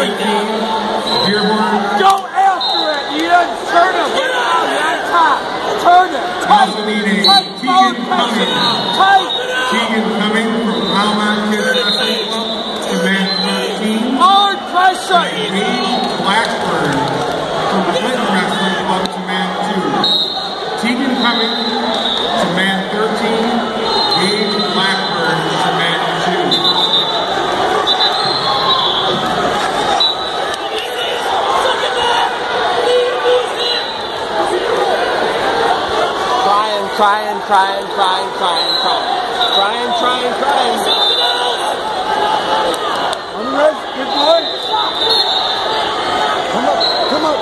Dearborn. Go after it, Ian. Turn him. That top. Turn it. Tight. Tight. Keegan Cumming. Tight. Keegan Cumming from Almont Kids Wrestling Club to man 13. Hard pressure. Paige Blackburn from Clinton Wrestling Club to man 2. Keegan Cumming to man 13. Paige Blackburn to man 2. Trying. Good boy. Come up.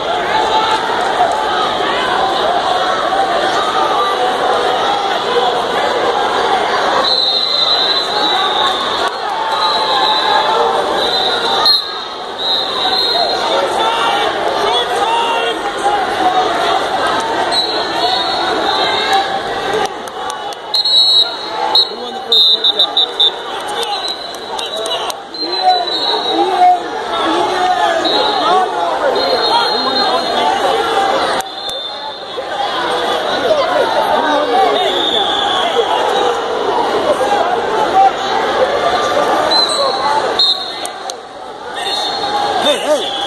Hey!